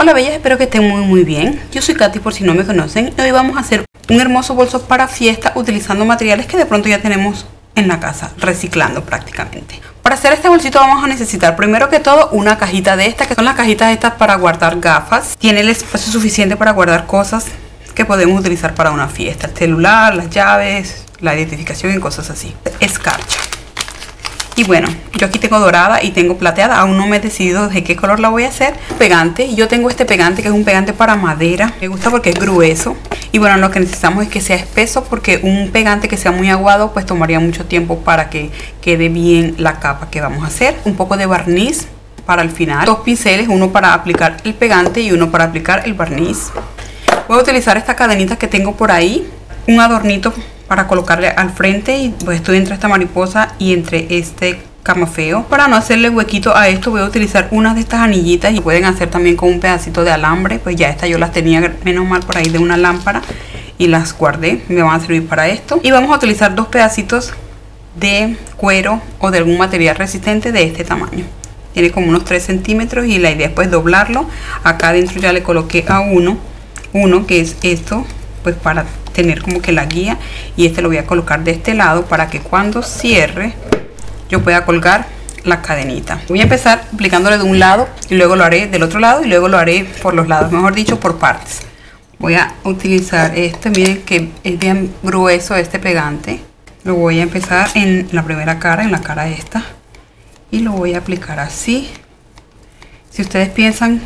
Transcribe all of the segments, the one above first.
Hola bellas, espero que estén muy bien. Yo soy Katy por si no me conocen y hoy vamos a hacer un hermoso bolso para fiesta utilizando materiales que de pronto ya tenemos en la casa, reciclando prácticamente. Para hacer este bolsito vamos a necesitar primero que todo una cajita de estas, que son las cajitas estas para guardar gafas. Tiene el espacio suficiente para guardar cosas que podemos utilizar para una fiesta, el celular, las llaves, la identificación y cosas así. Escarcha. Y bueno, yo aquí tengo dorada y tengo plateada, aún no me he decidido de qué color la voy a hacer. Pegante, yo tengo este pegante que es un pegante para madera, me gusta porque es grueso. Y bueno, lo que necesitamos es que sea espeso, porque un pegante que sea muy aguado pues tomaría mucho tiempo para que quede bien la capa que vamos a hacer. Un poco de barniz para el final, 2 pinceles, uno para aplicar el pegante y uno para aplicar el barniz. Voy a utilizar esta cadenita que tengo por ahí, un adornito para colocarle al frente, y pues estoy entre esta mariposa y entre este camafeo. Para no hacerle huequito a esto voy a utilizar una de estas anillitas, y pueden hacer también con un pedacito de alambre. Pues ya estas yo las tenía menos mal por ahí de una lámpara y las guardé, me van a servir para esto. Y vamos a utilizar 2 pedacitos de cuero o de algún material resistente de este tamaño. Tiene como unos 3 centímetros y la idea es pues doblarlo. Acá adentro ya le coloqué a uno que es esto, pues para tener como que la guía, y este lo voy a colocar de este lado para que cuando cierre yo pueda colgar la cadenita. Voy a empezar aplicándole de un lado y luego lo haré del otro lado y luego lo haré por los lados, mejor dicho por partes. Voy a utilizar este, miren que es bien grueso este pegante. Lo voy a empezar en la primera cara, en la cara esta, y lo voy a aplicar así. Si ustedes piensan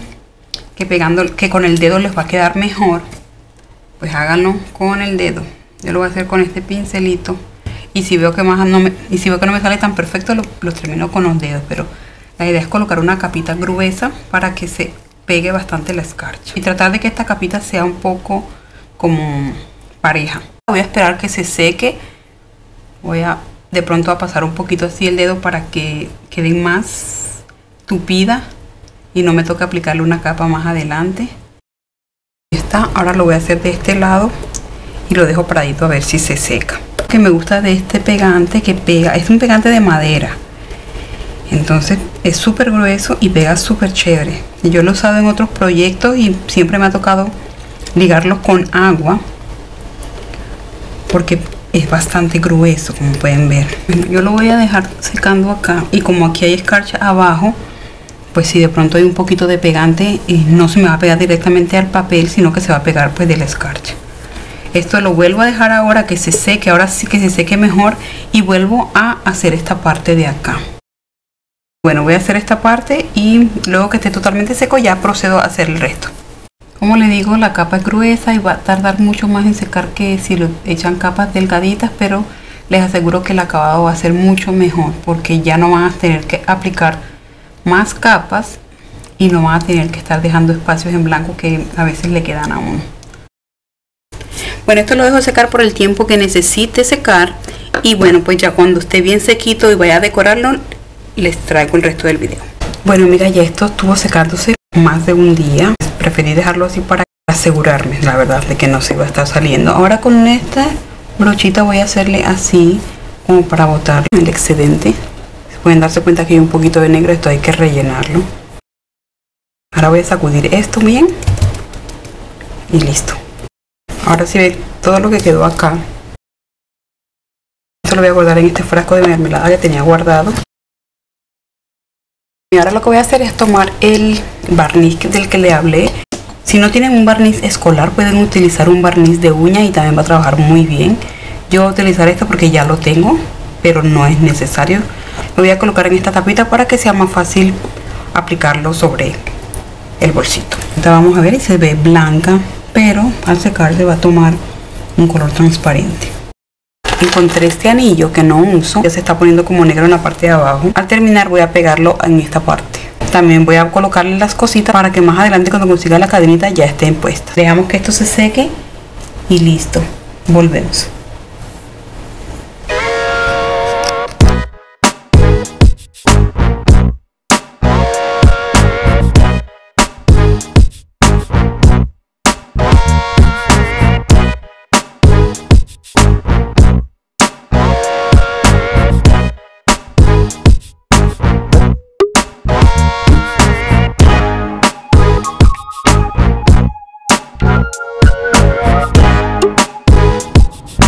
que con el dedo les va a quedar mejor, pues háganlo con el dedo. Yo lo voy a hacer con este pincelito, y si veo que no me sale tan perfecto, los termino con los dedos. Pero la idea es colocar una capita gruesa para que se pegue bastante la escarcha y tratar de que esta capita sea un poco como pareja. Voy a esperar que se seque. Voy a de pronto a pasar un poquito así el dedo para que quede más tupida y no me toque aplicarle una capa más adelante. Ahora lo voy a hacer de este lado y lo dejo paradito a ver si se seca. Lo que me gusta de este pegante que pega, es un pegante de madera, entonces es súper grueso y pega súper chévere. Yo lo he usado en otros proyectos y siempre me ha tocado ligarlo con agua porque es bastante grueso, como pueden ver. Yo lo voy a dejar secando acá, y como aquí hay escarcha abajo, pues si de pronto hay un poquito de pegante, no se me va a pegar directamente al papel, sino que se va a pegar pues de la escarcha. Esto lo vuelvo a dejar ahora que se seque, ahora sí que se seque mejor, y vuelvo a hacer esta parte de acá. Bueno, voy a hacer esta parte y luego que esté totalmente seco ya procedo a hacer el resto. Como les digo, la capa es gruesa y va a tardar mucho más en secar que si lo echan capas delgaditas, pero les aseguro que el acabado va a ser mucho mejor, porque ya no van a tener que aplicar más capas y no van a tener que estar dejando espacios en blanco que a veces le quedan a uno. Bueno, esto lo dejo secar por el tiempo que necesite secar, y bueno, pues ya cuando esté bien sequito y vaya a decorarlo les traigo el resto del video. Bueno, mira, ya esto estuvo secándose más de un día. Preferí dejarlo así para asegurarme, la verdad, de que no se iba a estar saliendo. Ahora con esta brochita voy a hacerle así como para botar el excedente. Pueden darse cuenta que hay un poquito de negro, esto hay que rellenarlo. Ahora voy a sacudir esto bien y listo. Ahora sí ve todo lo que quedó acá. Esto lo voy a guardar en este frasco de mermelada que tenía guardado. Y ahora lo que voy a hacer es tomar el barniz del que le hablé. Si no tienen un barniz escolar, pueden utilizar un barniz de uña y también va a trabajar muy bien. Yo voy a utilizar esto porque ya lo tengo, pero no es necesario. Lo voy a colocar en esta tapita para que sea más fácil aplicarlo sobre el bolsito. Ahorita vamos a ver y se ve blanca, pero al secar se va a tomar un color transparente. Encontré este anillo que no uso, ya se está poniendo como negro en la parte de abajo. Al terminar voy a pegarlo en esta parte. También voy a colocarle las cositas para que más adelante, cuando consiga la cadenita, ya estén puestas. Dejamos que esto se seque y listo. Volvemos.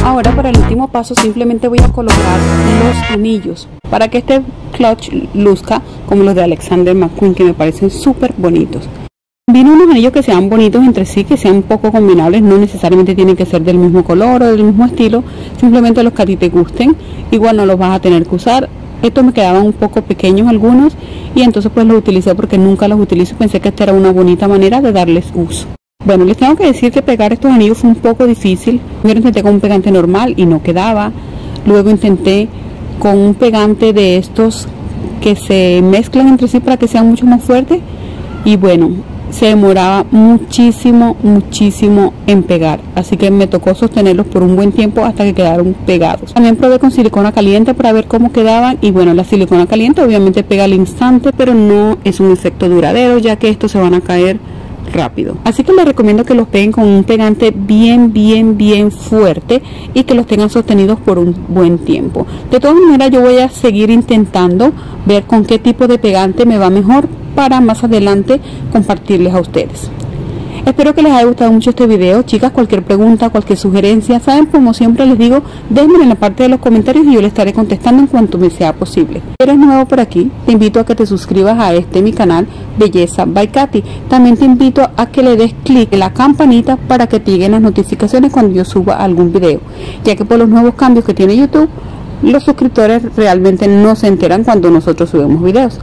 Ahora para el último paso simplemente voy a colocar los anillos para que este clutch luzca como los de Alexander McQueen, que me parecen súper bonitos. Vino unos anillos que sean bonitos entre sí, que sean poco combinables, no necesariamente tienen que ser del mismo color o del mismo estilo, simplemente los que a ti te gusten. Igual no los vas a tener que usar. Estos me quedaban un poco pequeños algunos y entonces pues los utilicé porque nunca los utilizo. Pensé que esta era una bonita manera de darles uso. Bueno, les tengo que decir que pegar estos anillos fue un poco difícil. Primero intenté con un pegante normal y no quedaba. Luego intenté con un pegante de estos que se mezclan entre sí para que sean mucho más fuertes. Y bueno, se demoraba muchísimo en pegar, así que me tocó sostenerlos por un buen tiempo hasta que quedaron pegados. También probé con silicona caliente para ver cómo quedaban y bueno, la silicona caliente obviamente pega al instante, pero no es un efecto duradero, ya que estos se van a caer rápido. Así que les recomiendo que los peguen con un pegante bien fuerte y que los tengan sostenidos por un buen tiempo. De todas maneras, yo voy a seguir intentando ver con qué tipo de pegante me va mejor para más adelante compartirles a ustedes. Espero que les haya gustado mucho este video, chicas. Cualquier pregunta, cualquier sugerencia, saben, como siempre les digo, déjenme en la parte de los comentarios y yo les estaré contestando en cuanto me sea posible. Si eres nuevo por aquí, te invito a que te suscribas a mi canal Belleza by Katy. También te invito a que le des clic en la campanita para que te lleguen las notificaciones cuando yo suba algún video, ya que por los nuevos cambios que tiene YouTube, los suscriptores realmente no se enteran cuando nosotros subimos videos.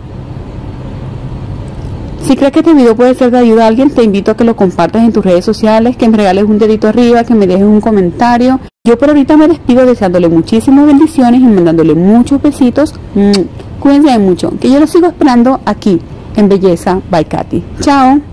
Si crees que este video puede ser de ayuda a alguien, te invito a que lo compartas en tus redes sociales, que me regales un dedito arriba, que me dejes un comentario. Yo por ahorita me despido deseándole muchísimas bendiciones y mandándole muchos besitos. Cuídense mucho, que yo los sigo esperando aquí en Belleza by Katy. Chao.